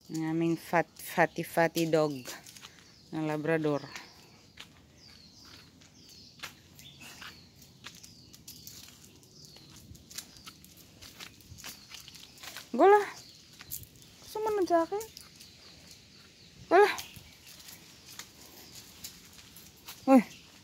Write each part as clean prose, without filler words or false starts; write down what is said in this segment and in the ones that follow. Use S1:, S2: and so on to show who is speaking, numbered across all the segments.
S1: Ang aming fatty dog ng Labrador. Gola. Sumunod sa akin. Gola. Uy.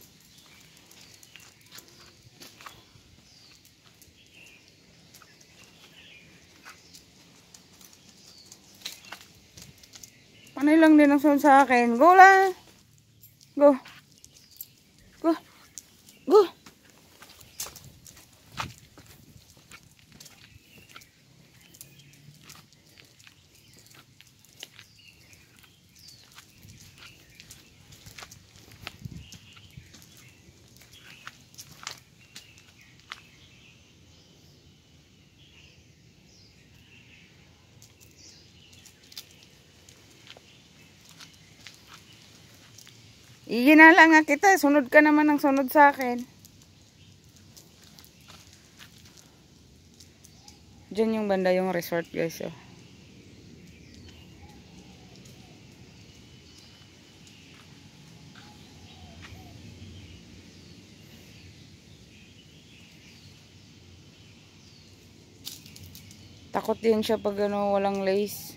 S1: Panay lang din ang sunod sa akin. Go lang. Go. Go. Go. Iginala nga kita. Sunod ka naman ng sunod sa akin. Diyan yung banda yung resort guys. Oh. Takot din siya pag ano, walang lace.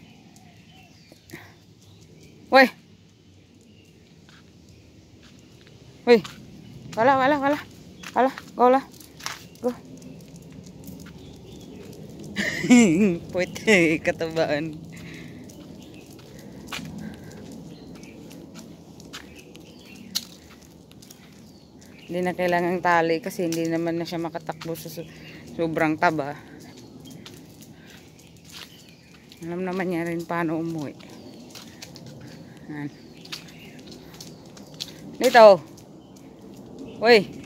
S1: Wey! Wey! Wala. Go. Puwit, katabaan. Hindi na kailangang tali kasi hindi naman na siya makatakbo sa sobrang taba. Alam naman niya rin paano umuwi. Dito. Uy.